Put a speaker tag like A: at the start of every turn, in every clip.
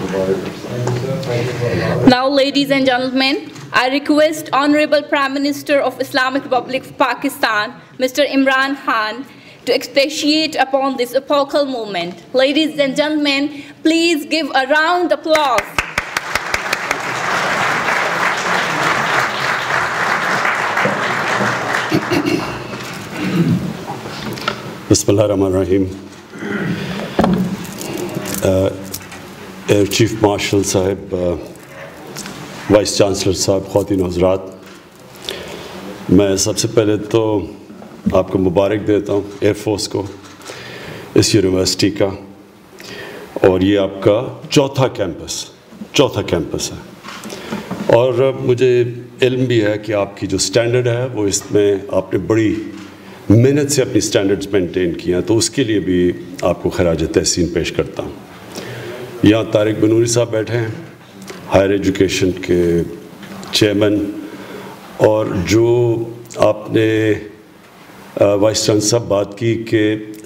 A: Now, ladies and gentlemen, I request Honorable Prime Minister of Islamic Republic of Pakistan, Mr. Imran Khan, to expatiate upon this epochal moment. Ladies and gentlemen, please give a round of applause.
B: Bismillahirrahmanirrahim. Chief marshal صاحب، vice chancellor صاحب، خواتین حضرات، میں سب سے پہلے تو آپ کو مبارک دیتا ہوں ایئر فورس کو، اس یونیورسٹی کا، اور یہ آپ کا چوتھا کیمپس ہے، اور مجھے علم بھی ہے کہ آپ کی جو سٹینڈرڈ ہے وہ اس میں آپ نے بڑی محنت سے اپنی سٹینڈرڈز مینٹین کی ہیں، تو اس کے لیے بھی آپ کو خراج تحسین پیش کرتا ہوں۔ یہاں طارق بنوری صاحب بیٹھے ہیں، ہائر ایجوکیشن کے چیئرمین، اور جو آپ نے وائس چانسلر صاحب بات کی کہ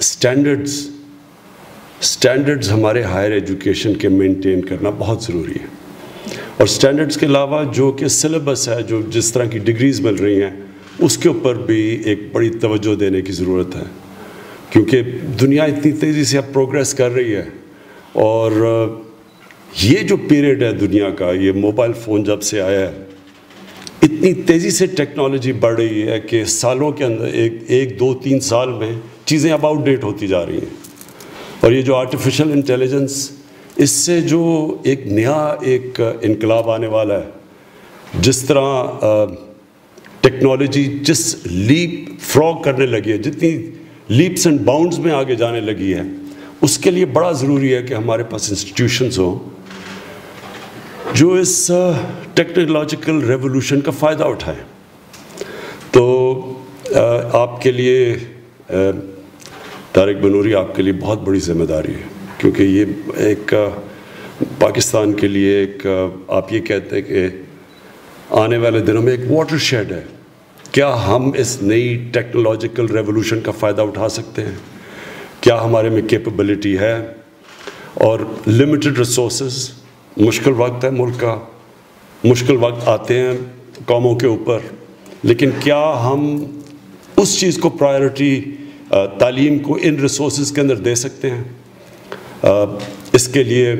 B: سٹینڈرڈز ہمارے ہائر ایجوکیشن کے مینٹین کرنا بہت ضروری ہے، اور سٹینڈرڈز کے علاوہ جو کہ سلیبس ہے، جو جس طرح کی ڈگریز مل رہی ہیں، اس کے اوپر بھی ایک بڑی توجہ دینے کی ضرورت ہے، کیونکہ دنیا اتنی تیزی سے اب پروگریس کر رہی ہے، اور یہ جو پیریڈ ہے دنیا کا، یہ موبائل فون جب سے آیا ہے، اتنی تیزی سے ٹیکنالوجی بڑھ رہی ہے کہ سالوں کے اندر ایک دو تین سال میں چیزیں اب آؤٹ ڈیٹ ہوتی جا رہی ہیں، اور یہ جو آرٹیفیشل انٹیلیجنس، اس سے جو ایک نیا ایک انقلاب آنے والا ہے، جس طرح ٹیکنالوجی جس لیپ فراگ کرنے لگی ہے، جتنی لیپس اینڈ باؤنڈز میں آگے جانے لگی ہے، اس کے لیے بڑا ضروری ہے کہ ہمارے پاس انسٹیٹیوشنز ہوں جو اس ٹیکنالوجیکل ریولوشن کا فائدہ اٹھائیں۔ تو آپ کے لیے طارق بنوری، آپ کے لیے بہت بڑی ذمہ داری ہے، کیونکہ یہ ایک پاکستان کے لیے ایک آپ یہ کہتے ہیں کہ آنے والے دنوں میں ایک واٹر شیڈ ہے۔ کیا ہم اس نئی ٹیکنالوجیکل ریولوشن کا فائدہ اٹھا سکتے ہیں؟ کیا ہمارے میں کیپیبلٹی ہے؟ اور لمیٹڈ ریسورسز، مشکل وقت ہے ملک کا، مشکل وقت آتے ہیں قوموں کے اوپر، لیکن کیا ہم اس چیز کو پرائیورٹی، تعلیم کو ان ریسورسز کے اندر دے سکتے ہیں؟ اس کے لیے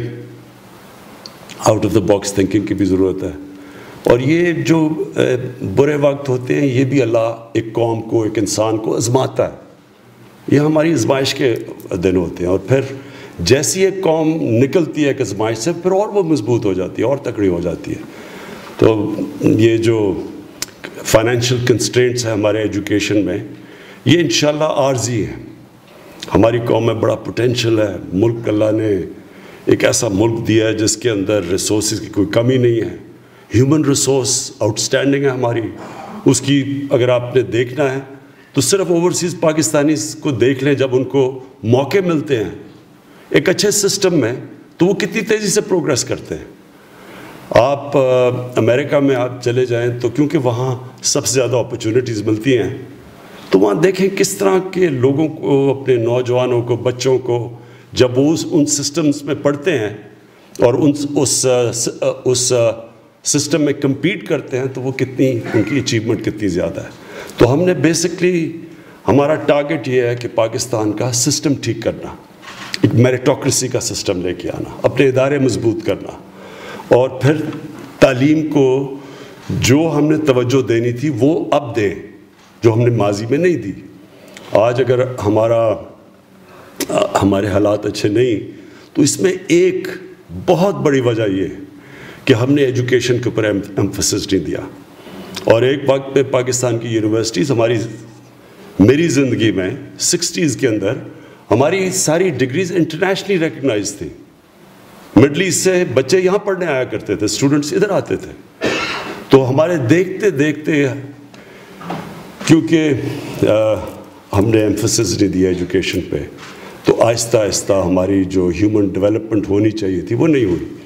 B: out of the box thinking کی بھی ضرورت ہے، اور یہ جو برے وقت ہوتے ہیں، یہ بھی اللہ ایک قوم کو، ایک انسان کو آزماتا ہے، یہ ہماری آزمائش کے دن ہوتے ہیں، اور پھر جیسی ایک قوم نکلتی ہے ایک آزمائش سے، پھر اور وہ مضبوط ہو جاتی ہے اور تکڑی ہو جاتی ہے۔ تو یہ جو فائنینشیل کنسٹرینٹس ہیں ہمارے ایجوکیشن میں، یہ انشاءاللہ عارضی ہے۔ ہماری قوم میں بڑا پوٹینشیل ہے، ملک اللہ نے ایک ایسا ملک دیا ہے جس کے اندر ریسورسز کی کوئی کمی نہیں ہے، ہیومن ریسورس آؤٹ اسٹینڈنگ ہے ہماری، اس کی اگر آپ نے دیکھنا ہے تو صرف اوورسیز پاکستانیز کو دیکھ لیں، جب ان کو موقع ملتے ہیں ایک اچھے سسٹم میں تو وہ کتنی تیزی سے پروگریس کرتے ہیں۔ آپ امریکہ میں آپ چلے جائیں تو کیونکہ وہاں سب سے زیادہ اپرچونٹیز ملتی ہیں، تو وہاں دیکھیں کس طرح کے لوگوں کو، اپنے نوجوانوں کو، بچوں کو، جب وہ ان سسٹمز میں پڑھتے ہیں اور اس سسٹم میں کمپیٹ کرتے ہیں، تو وہ کتنی ان کی اچیومنٹ کتنی زیادہ ہے۔ تو ہم نے بیسکلی ہمارا ٹارگٹ یہ ہے کہ پاکستان کا سسٹم ٹھیک کرنا، ایک میریٹوکریسی کا سسٹم لے کے آنا، اپنے ادارے مضبوط کرنا، اور پھر تعلیم کو جو ہم نے توجہ دینی تھی وہ اب دیں، جو ہم نے ماضی میں نہیں دی۔ آج اگر ہمارے حالات اچھے نہیں، تو اس میں ایک بہت بڑی وجہ یہ ہے کہ ہم نے ایجوکیشن کے اوپر ایمفسس نہیں دیا، اور ایک وقت پہ پاکستان کی یونیورسٹیز، میری زندگی میں 60s کے اندر ہماری ساری ڈگریز انٹرنیشنلی ریکگنائز تھیں، مڈل ایسٹ سے بچے یہاں پڑھنے آیا کرتے تھے، اسٹوڈنٹس ادھر آتے تھے، تو ہمارے دیکھتے دیکھتے، کیونکہ ہم نے ایمفسس نہیں دیا ایجوکیشن پہ، تو آہستہ آہستہ ہماری جو ہیومن ڈیولپمنٹ ہونی چاہیے تھی وہ نہیں ہوئی۔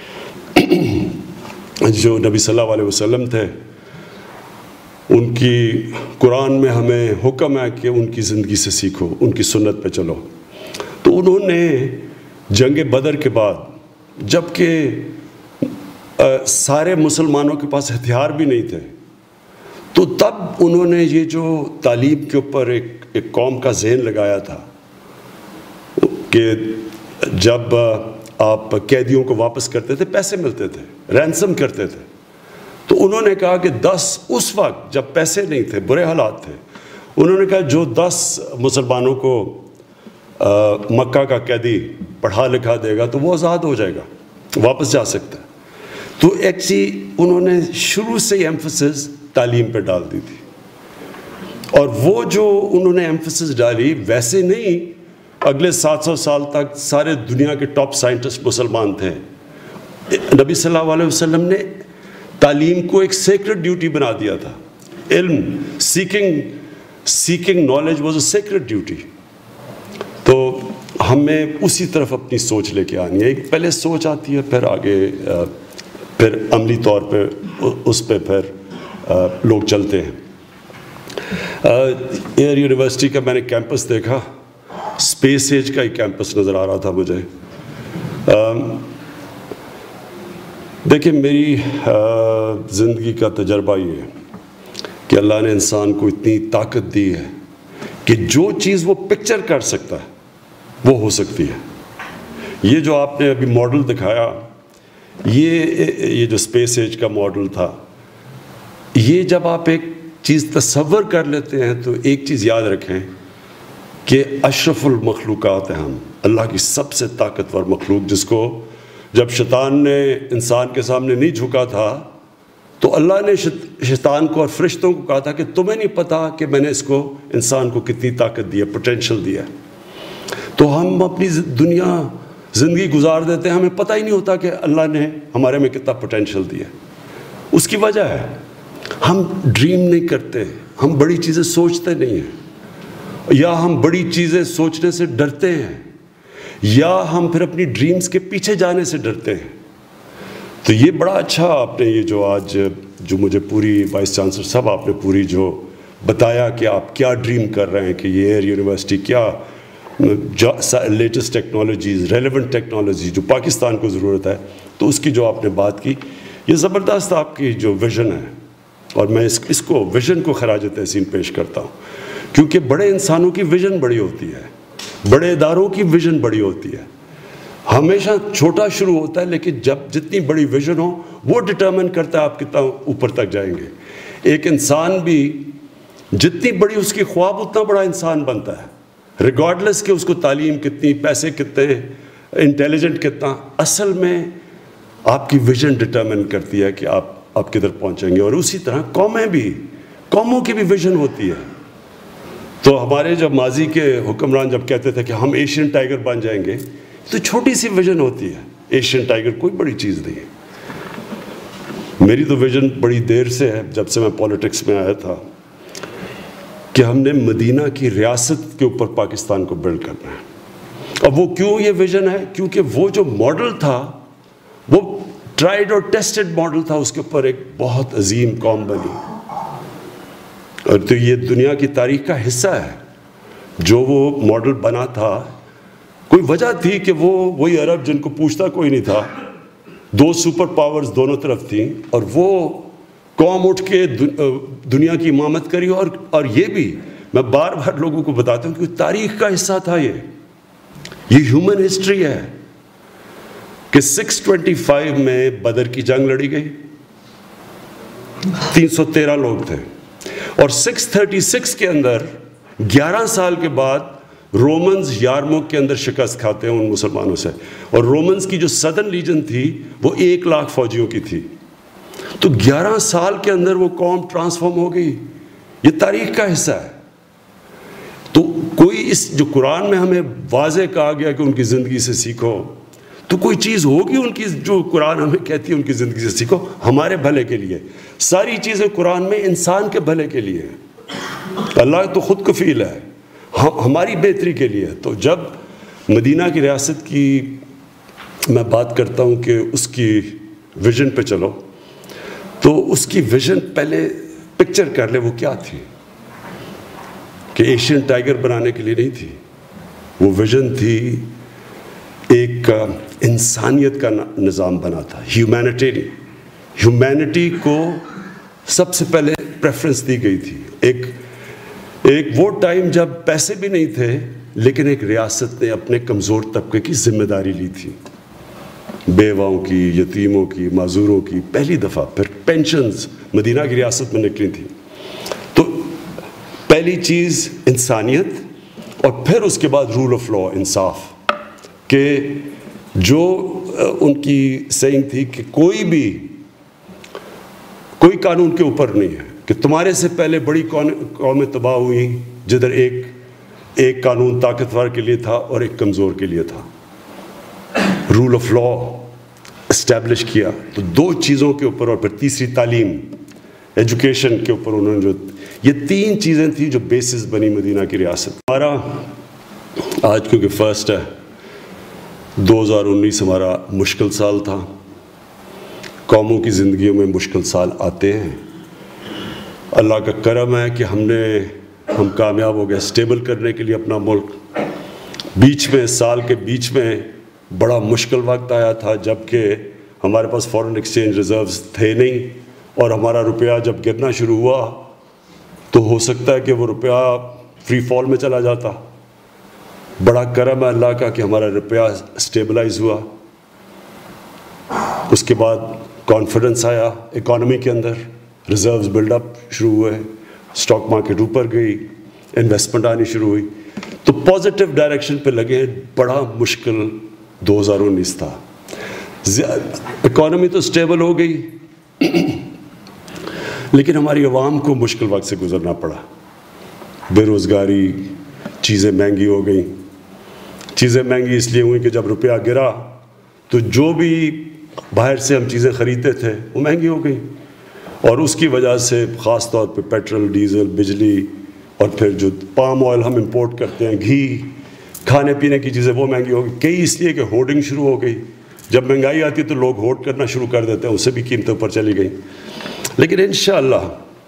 B: جو نبی صلی اللہ علیہ وسلم تھے، ان کی قرآن میں ہمیں حکم ہے کہ ان کی زندگی سے سیکھو، ان کی سنت پہ چلو، تو انہوں نے جنگ بدر کے بعد جبکہ سارے مسلمانوں کے پاس ہتھیار بھی نہیں تھے، تو تب انہوں نے یہ جو تعلیم کے اوپر ایک قوم کا ذہن لگایا تھا کہ جب آپ قیدیوں کو واپس کرتے تھے پیسے ملتے تھے، رینسم کرتے تھے، تو انہوں نے کہا کہ 10 اس وقت جب پیسے نہیں تھے، برے حالات تھے، انہوں نے کہا جو 10 مسلمانوں کو مکہ کا قیدی پڑھا لکھا دے گا تو وہ آزاد ہو جائے گا، واپس جا سکتا ہے۔ تو ایکچولی انہوں نے شروع سے ہی ایمفسس تعلیم پہ ڈال دی تھی، اور وہ جو انہوں نے ایمفسس ڈالی ویسے نہیں، اگلے 700 سال تک سارے دنیا کے ٹاپ سائنٹسٹ مسلمان تھے۔ نبی صلی اللہ علیہ وسلم نے تعلیم کو ایک سیکرڈ ڈیوٹی بنا دیا تھا، علم seeking knowledge was a sacred duty. تو ہمیں اسی طرف اپنی سوچ لے کے آنی ہے، ایک پہلے سوچ آتی ہے، پھر آگے پھر عملی طور پہ اس پہ پھر لوگ چلتے ہیں۔ ایئر یونیورسٹی کا میں نے کیمپس دیکھا، اسپیس ایج کا ہی کیمپس نظر آ رہا تھا مجھے۔ دیکھیں میری زندگی کا تجربہ یہ ہے کہ اللہ نے انسان کو اتنی طاقت دی ہے کہ جو چیز وہ پکچر کر سکتا ہے وہ ہو سکتی ہے۔ یہ جو آپ نے ابھی ماڈل دکھایا، یہ جو اسپیس ایج کا ماڈل تھا، یہ جب آپ ایک چیز تصور کر لیتے ہیں تو ایک چیز یاد رکھیں کہ اشرف المخلوقات ہیں ہم، اللہ کی سب سے طاقتور مخلوق، جس کو جب شیطان نے انسان کے سامنے نہیں جھکا تھا تو اللہ نے شیطان کو اور فرشتوں کو کہا تھا کہ تمہیں نہیں پتا کہ میں نے اس کو انسان کو کتنی طاقت دی ہے، پوٹینشیل دیا ہے۔ تو ہم اپنی زندگی گزار دیتے ہیں، ہمیں پتہ ہی نہیں ہوتا کہ اللہ نے ہمارے میں کتنا پوٹینشیل دیا ہے۔ اس کی وجہ ہے ہم ڈریم نہیں کرتے، ہم بڑی چیزیں سوچتے نہیں ہیں، یا ہم بڑی چیزیں سوچنے سے ڈرتے ہیں، یا ہم پھر اپنی ڈریمز کے پیچھے جانے سے ڈرتے ہیں۔ تو یہ بڑا اچھا آپ نے یہ جو آج جو مجھے پوری وائس چانسلر صاحب آپ نے پوری جو بتایا کہ آپ کیا ڈریم کر رہے ہیں کہ یہ ایئر یونیورسٹی کیا لیٹسٹ ٹیکنالوجیز، ریلیونٹ ٹیکنالوجی جو پاکستان کو ضرورت ہے، تو اس کی جو آپ نے بات کی، یہ زبردست آپ کی جو ویژن ہے، اور میں اس کو ویژن کو خراج تحسین پیش کرتا ہوں، کیونکہ بڑے انسانوں کی ویژن بڑی ہوتی ہے، بڑے اداروں کی ویژن بڑی ہوتی ہے۔ ہمیشہ چھوٹا شروع ہوتا ہے، لیکن جب جتنی بڑی ویژن ہو وہ ڈٹرمن کرتا ہے آپ کتنا اوپر تک جائیں گے۔ ایک انسان بھی جتنی بڑی اس کی خواب اتنا بڑا انسان بنتا ہے، ریگارڈلیس کہ اس کو تعلیم کتنی، پیسے کتنے، انٹیلیجنٹ کتنا، اصل میں آپ کی ویژن ڈٹرمن کرتی ہے کہ آپ کدھر پہنچیں گے۔ اور اسی طرح قوموں کی بھی ویژن ہوتی ہے۔ تو ہمارے جب ماضی کے حکمران جب کہتے تھے کہ ہم ایشین ٹائیگر بن جائیں گے، تو چھوٹی سی ویژن ہوتی ہے، ایشین ٹائیگر کوئی بڑی چیز نہیں ہے۔ میری تو ویژن بڑی دیر سے ہے، جب سے میں پولیٹکس میں آیا تھا، کہ ہم نے مدینہ کی ریاست کے اوپر پاکستان کو بلڈ کرنا ہے۔ اب وہ کیوں یہ ویژن ہے؟ کیونکہ وہ جو ماڈل تھا وہ ٹرائیڈ اور ٹیسٹڈ ماڈل تھا، اس کے اوپر ایک بہت عظیم قوم بنی، اور تو یہ دنیا کی تاریخ کا حصہ ہے۔ جو وہ ماڈل بنا تھا، کوئی وجہ تھی کہ وہی عرب جن کو پوچھتا کوئی نہیں تھا، 2 سپر پاورز دونوں طرف تھیں، اور وہ قوم اٹھ کے دنیا کی امامت کری۔ اور یہ بھی میں بار بار لوگوں کو بتاتا ہوں کہ تاریخ کا حصہ تھا، یہ ہیومن ہسٹری ہے کہ 625 میں بدر کی جنگ لڑی گئی، 313 لوگ تھے، اور 636 کے اندر 11 سال کے بعد رومنز یارموک کے اندر شکست کھاتے ہیں ان مسلمانوں سے، اور رومنز کی جو سدرن لیجن تھی وہ 1 لاکھ فوجیوں کی تھی۔ تو 11 سال کے اندر وہ قوم ٹرانسفارم ہو گئی۔ یہ تاریخ کا حصہ ہے۔ تو کوئی اس جو قرآن میں ہمیں واضح کہا گیا کہ ان کی زندگی سے سیکھو، تو کوئی چیز ہوگی ان کی جو قرآن ہمیں کہتی ہے ان کی زندگی سے سیکھو، ہمارے بھلے کے لیے۔ ساری چیزیں قرآن میں انسان کے بھلے کے لیے ہیں۔ اللہ تو خود کفیل ہے، ہماری بہتری کے لیے۔ تو جب مدینہ کی ریاست کی میں بات کرتا ہوں کہ اس کی ویژن پہ چلو، تو اس کی ویژن پہلے پکچر کر لے وہ کیا تھی، کہ ایشین ٹائیگر بنانے کے لیے نہیں تھی، وہ ویژن تھی ایک انسانیت کا نظام بنا تھا، ہیومینٹی کو سب سے پہلے پریفرنس دی گئی تھی. ایک وہ ٹائم جب پیسے بھی نہیں تھے لیکن ایک ریاست نے اپنے کمزور طبقے کی ذمہ داری لی تھی، بیواؤں کی، یتیموں کی، معذوروں کی، پہلی دفعہ. پھر پینشنز مدینہ کی ریاست میں نکلی تھی. تو پہلی چیز انسانیت، اور پھر اس کے بعد رول آف لا، انصاف. کہ جو ان کی سینگ تھی کہ کوئی قانون کے اوپر نہیں ہے، کہ تمہارے سے پہلے بڑی قومیں تباہ ہوئی جدھر ایک قانون طاقتور کے لیے تھا اور ایک کمزور کے لیے تھا. رول آف لا اسٹیبلش کیا. تو دو چیزوں کے اوپر، اور پھر تیسری تعلیم، ایجوکیشن کے اوپر انہوں نے یہ تین چیزیں تھیں جو بیسس بنی مدینہ کی ریاست. ہمارا آج کیونکہ فرسٹ ہے، 2019 ہمارا مشکل سال تھا. قوموں کی زندگیوں میں مشکل سال آتے ہیں. اللہ کا کرم ہے کہ ہم کامیاب ہو گئے اسٹیبل کرنے کے لیے اپنا ملک. سال کے بیچ میں بڑا مشکل وقت آیا تھا جب کہ ہمارے پاس فورن ایکسچینج ریزروز تھے نہیں، اور ہمارا روپیہ جب گرنا شروع ہوا تو ہو سکتا ہے کہ وہ روپیہ فری فال میں چلا جاتا. بڑا کرم ہے اللہ کا کہ ہمارا روپیہ اسٹیبلائز ہوا. اس کے بعد کانفیڈنس آیا اکانومی کے اندر، ریزروز بلڈ اپ شروع ہوئے، اسٹاک مارکیٹ اوپر گئی، انویسٹمنٹ آنی شروع ہوئی. تو پازیٹیو ڈائریکشن پہ لگے. بڑا مشکل 2019 تھا. اکانومی تو اسٹیبل ہو گئی لیکن ہماری عوام کو مشکل وقت سے گزرنا پڑا. بے روزگاری، چیزیں مہنگی ہو گئیں. چیزیں مہنگی اس لیے ہوئیں کہ جب روپیہ گرا تو جو بھی باہر سے ہم چیزیں خریدتے تھے وہ مہنگی ہو گئیں، اور اس کی وجہ سے خاص طور پہ پیٹرول، ڈیزل، بجلی، اور پھر جو پام آئل ہم امپورٹ کرتے ہیں، گھی، کھانے پینے کی چیزیں، وہ مہنگی ہو گئی. کئی اس لیے کہ ہوڈنگ شروع ہو گئی. جب مہنگائی آتی ہے تو لوگ ہوڈ کرنا شروع کر دیتے ہیں، اس سے بھی قیمتیں اوپر چلی گئیں. لیکن انشاءاللہ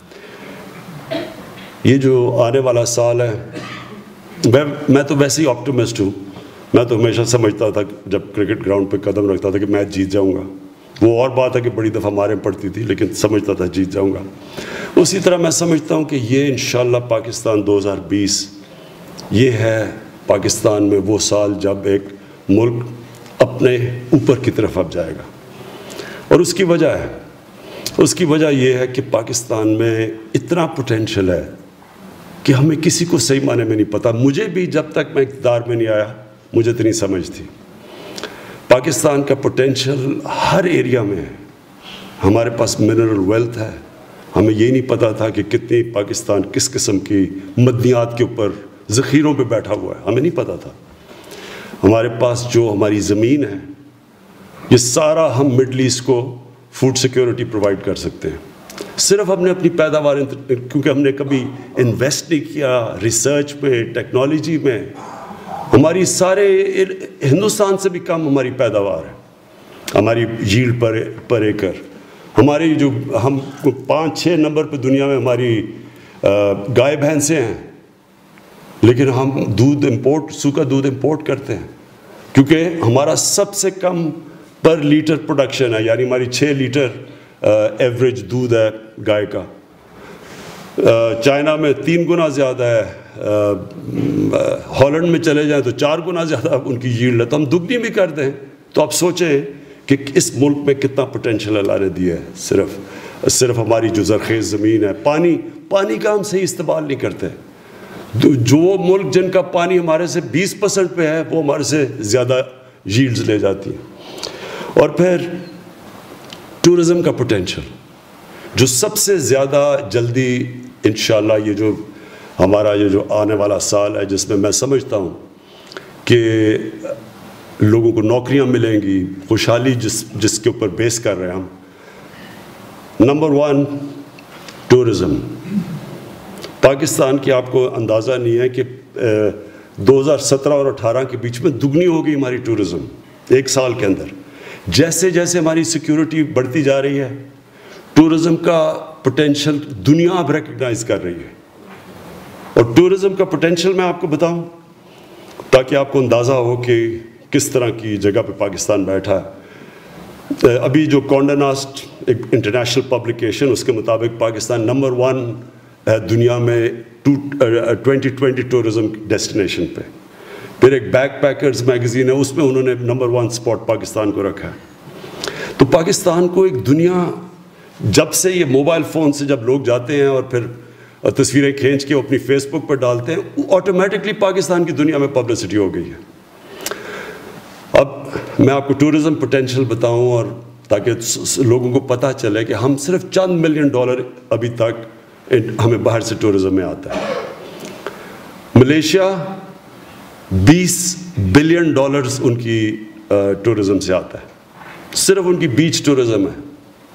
B: یہ جو آنے والا سال ہے، میں تو ویسے ہی آپٹیمسٹ ہوں. میں تو ہمیشہ سمجھتا تھا جب کرکٹ گراؤنڈ پہ قدم رکھتا تھا کہ میچ جیت جاؤں گا. وہ اور بات ہے کہ بڑی دفعہ ماریں پڑتی تھی لیکن سمجھتا تھا جیت جاؤں گا. اسی طرح میں سمجھتا ہوں کہ یہ انشاءاللہ پاکستان 2020 یہ ہے پاکستان میں وہ سال جب ایک ملک اپنے اوپر کی طرف اب جائے گا. اور اس کی وجہ یہ ہے کہ پاکستان میں اتنا پوٹینشل ہے کہ ہمیں کسی کو صحیح معنی میں نہیں پتہ. مجھے بھی جب تک میں اقتدار میں نہیں آیا مجھے اتنی سمجھ تھی. پاکستان کا پوٹینشل ہر ایریا میں ہے. ہمارے پاس منرل ویلتھ ہے. ہمیں یہ نہیں پتا تھا کہ کتنی پاکستان کس قسم کی معدنیات کے اوپر ذخیروں پہ بیٹھا ہوا ہے. ہمیں نہیں پتا تھا. ہمارے پاس جو ہماری زمین ہے یہ سارا ہم مڈل ایسٹ کو فوڈ سیکیورٹی پرووائڈ کر سکتے ہیں. صرف ہم نے اپنی پیداوار، کیونکہ ہم نے کبھی انویسٹ نہیں کیا ریسرچ میں، ٹیکنالوجی میں. ہماری سارے ہندوستان سے بھی کم ہماری پیداوار ہے. ہماری ییلڈ پر ایکر ہماری جو ہم 5-6 نمبر پہ دنیا میں ہماری گائے بھینسیں ہیں، لیکن ہم سوکھا دودھ امپورٹ کرتے ہیں کیونکہ ہمارا سب سے کم پر لیٹر پروڈکشن ہے. یعنی ہماری 6 لیٹر ایوریج دودھ ہے گائے کا. چائنا میں 3 گنا زیادہ ہے. ہالینڈ میں چلے جائیں تو 4 گنا زیادہ ان کی ییلڈ ہے. تو ہم دگنی بھی کر دیں تو آپ سوچیں کہ اس ملک میں کتنا پوٹینشل اللہ نے دیا ہے. صرف ہماری جو زرخیز زمین ہے، پانی کا ہم صحیح استعمال نہیں کرتے. جو ملک جن کا پانی ہمارے سے 20% پہ ہے وہ ہمارے سے زیادہ ییلڈز لے جاتی ہیں. اور پھر ٹورزم کا پوٹینشل جو سب سے زیادہ جلدی انشاءاللہ یہ جو ہمارا یہ جو آنے والا سال ہے جس میں سمجھتا ہوں کہ لوگوں کو نوکریاں ملیں گی، خوشحالی جس کے اوپر بیس کر رہے ہیں ہم. Number 1 tourism. پاکستان کی آپ کو اندازہ نہیں ہے کہ 2017 اور 2018 کے بیچ میں دگنی ہو گئی ہماری ٹورزم 1 سال کے اندر. جیسے جیسے ہماری سیکیورٹی بڑھتی جا رہی ہے ٹورزم کا پوٹینشل دنیا اب ریکگنائز کر رہی ہے. اور ٹورزم کا پوٹینشل میں آپ کو بتاؤں تاکہ آپ کو اندازہ ہو کہ کس طرح کی جگہ پہ پاکستان بیٹھا ہے. ابھی جو کونڈا ناسٹ ایک انٹرنیشنل پبلیکیشن، اس کے مطابق پاکستان نمبر 1 ہے دنیا میں 2020 ٹورزم ڈیسٹینیشن پہ. پھر ایک بیک پیکرز میگزین ہے، اس میں انہوں نے نمبر 1 اسپاٹ پاکستان کو رکھا ہے. تو پاکستان کو ایک دنیا، جب سے یہ موبائل فون سے جب لوگ جاتے ہیں اور پھر تصویریں کھینچ کے اپنی فیس بک پر ڈالتے ہیں، آٹومیٹکلی پاکستان کی دنیا میں پبلسٹی ہو گئی ہے. اب میں آپ کو ٹورزم پوٹینشیل بتاؤں، اور تاکہ لوگوں کو پتہ چلے کہ ہم صرف چند $1 ملین ابھی تک ہمیں باہر سے ٹورزم میں آتا ہے. ملیشیا $20 بلین ان کی ٹورزم سے آتا ہے، صرف ان کی بیچ ٹورزم ہے.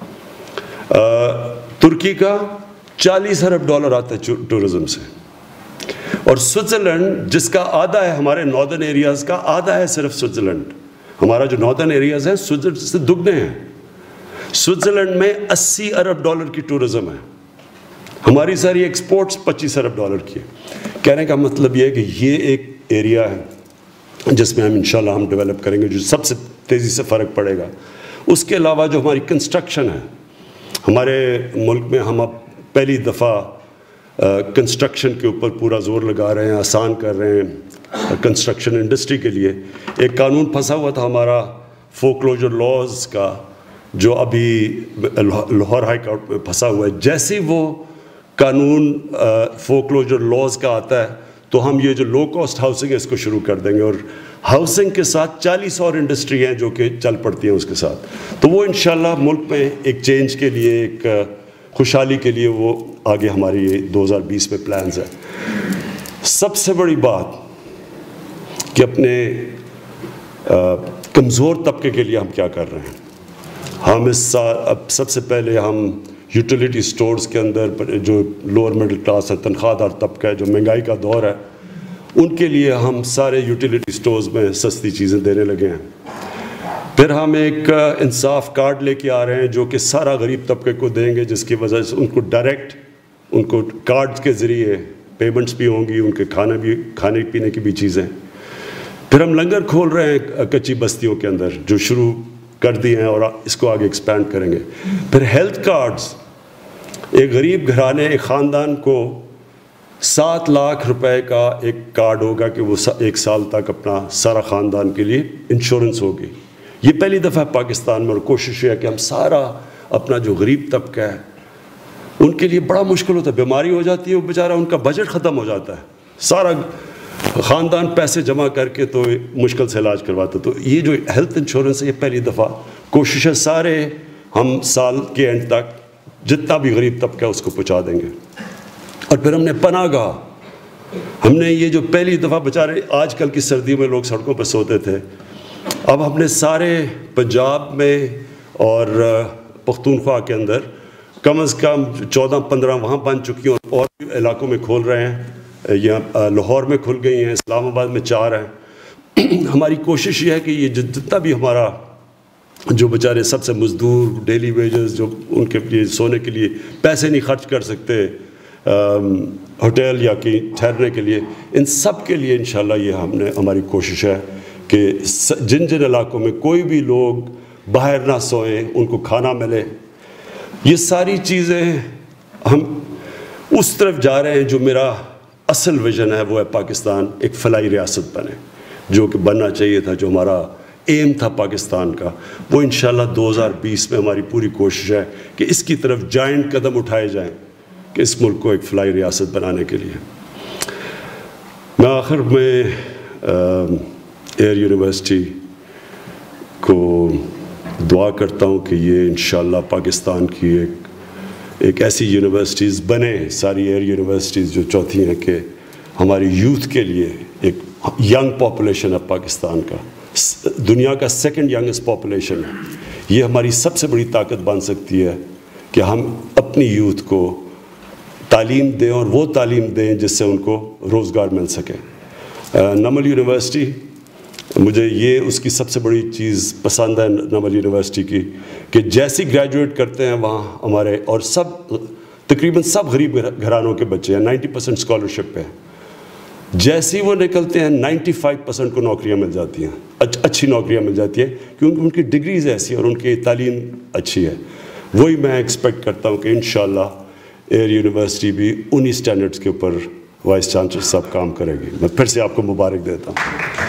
B: ترکی کا $40 ارب آتا ہے ٹورزم سے. اور سوئٹزرلینڈ، جس کا آدھا ہے ہمارے ناردرن ایریاز کا، آدھا ہے صرف سوئٹزرلینڈ. ہمارا جو ناردرن ایریاز ہے سوئٹزرلینڈ سے دگنے ہیں. سوئٹزرلینڈ میں $80 ارب کی ٹورزم ہے. ہماری ساری ایکسپورٹس $25 ارب کی ہے. کہنے کا مطلب یہ ہے کہ یہ ایک ایریا ہے جس میں انشاءاللہ ہم ڈیولپ کریں گے، جو سب سے تیزی سے فرق پڑے گا. اس کے علاوہ جو ہماری کنسٹرکشن ہے، ہمارے ملک میں ہم اب پہلی دفعہ کنسٹرکشن کے اوپر پورا زور لگا رہے ہیں، آسان کر رہے ہیں کنسٹرکشن انڈسٹری کے لیے. ایک قانون پھنسا ہوا تھا ہمارا فورکلوجر لاز کا، جو ابھی لاہور ہائی کورٹ میں پھنسا ہوا ہے. جیسے وہ قانون فورکلوجر لاز کا آتا ہے تو ہم یہ جو لو کاسٹ ہاؤسنگ ہے اس کو شروع کر دیں گے، اور ہاؤسنگ کے ساتھ 40 اور انڈسٹری ہیں جو کہ چل پڑتی ہیں اس کے ساتھ. تو وہ انشاءاللہ ملک میں ایک چینج کے لیے، ایک خوشحالی کے لیے، وہ آگے ہماری یہ 2020 میں پلانز ہیں. سب سے بڑی بات کہ اپنے کمزور طبقے کے لیے ہم کیا کر رہے ہیں. ہم اس سال اب سب سے پہلے ہم یوٹیلیٹی سٹورز کے اندر جو لوور مڈل کلاس ہے، تنخواہ دار طبقہ ہے، جو مہنگائی کا دور ہے، ان کے لیے ہم سارے یوٹیلیٹی سٹورز میں سستی چیزیں دینے لگے ہیں. پھر ہم ایک انصاف کارڈ لے کے آ رہے ہیں جو کہ سارا غریب طبقے کو دیں گے، جس کی وجہ سے ان کو ڈائریکٹ ان کو کارڈ کے ذریعے پیمنٹس بھی ہوں گی، ان کے کھانے پینے کی بھی چیزیں. پھر ہم لنگر کھول رہے ہیں کچی بستیوں کے اندر، جو شروع کر دی ہیں اور اس کو آگے ایکسپینڈ کریں گے. پھر ہیلتھ کارڈز، ایک غریب گھرانے، ایک خاندان کو $7 لاکھ کا ایک کارڈ ہوگا کہ وہ 1 سال تک اپنا سارا خاندان کے لیے انشورنس ہوگی. یہ پہلی دفعہ پاکستان میں، اور کوشش ہے کہ ہم سارا اپنا جو غریب طبقہ ہے ان کے لیے بڑا مشکل ہوتا ہے، بیماری ہو جاتی ہے، وہ بیچارہ ان کا بجٹ ختم ہو جاتا ہے، سارا خاندان پیسے جمع کر کے تو مشکل سے علاج کرواتا. تو یہ جو ہیلتھ انشورنس ہے، یہ پہلی دفعہ کوشش ہے سارے ہم سال کے اینڈ تک جتنا بھی غریب طبقہ ہے اس کو پہنچا دیں گے. اور پھر ہم نے پناہ گاہ، ہم نے یہ جو پہلی دفعہ بیچارے آج کل کی سردیوں میں لوگ سڑکوں پر سوتے تھے، اب ہم نے سارے پنجاب میں اور پختونخوا کے اندر کم از کم 14-15 وہاں بن چکی ہیں، اور بھی علاقوں میں کھول رہے ہیں. یہاں لاہور میں کھل گئی ہیں، اسلام آباد میں 4 ہیں. ہماری کوشش یہ ہے کہ یہ جتنا بھی ہمارا جو بیچارے سب سے مزدور، ڈیلی ویجز، جو ان کے لیے سونے کے لیے پیسے نہیں خرچ کر سکتے ہوٹل یا کہیں ٹھہرنے کے لیے، ان سب کے لیے انشاءاللہ یہ ہماری کوشش ہے کہ جن علاقوں میں کوئی بھی لوگ باہر نہ سوئیں، ان کو کھانا ملے. یہ ساری چیزیں ہم اس طرف جا رہے ہیں جو میرا اصل ویژن ہے، وہ ہے پاکستان ایک فلاحی ریاست بنے، جو کہ بننا چاہیے تھا، جو ہمارا ایم تھا پاکستان کا. وہ انشاءاللہ 2020 میں ہماری پوری کوشش ہے کہ اس کی طرف جائنٹ قدم اٹھائے جائیں کہ اس ملک کو ایک فلاحی ریاست بنانے کے لیے. میں آخر میں ایئر یونیورسٹی کو دعا کرتا ہوں کہ یہ انشاءاللہ پاکستان کی ایک ایسی یونیورسٹیز بنے، ساری ایئر یونیورسٹیز جو چوتھی ہیں، کہ ہماری یوتھ کے لیے ایک ینگ پاپولیشن ہے پاکستان کا، دنیا کا 2nd ینگسٹ پاپولیشن ہے. یہ ہماری سب سے بڑی طاقت بن سکتی ہے کہ ہم اپنی یوتھ کو تعلیم دیں، اور وہ تعلیم دیں جس سے ان کو روزگار مل سکے. نمل یونیورسٹی، مجھے یہ اس کی سب سے بڑی چیز پسند ہے نمل یونیورسٹی کی، کہ جیسی گریجویٹ کرتے ہیں وہاں ہمارے، اور تقریباً سب غریب گھرانوں کے بچے ہیں، 90% اسکالرشپ پہ. جیسے ہی وہ نکلتے ہیں 95% کو نوکریاں مل جاتی ہیں، اچھی نوکریاں مل جاتی ہیں، کیونکہ ان کی ڈگریز ایسی اور ان کی تعلیم اچھی ہے۔ وہی میں ایکسپیکٹ کرتا ہوں کہ انشاءاللہ ایئر یونیورسٹی بھی انہی سٹینڈرڈز کے اوپر وائس چانسلر صاحب کام کرے گی۔ میں پھر سے آپ کو مبارک دیتا ہوں۔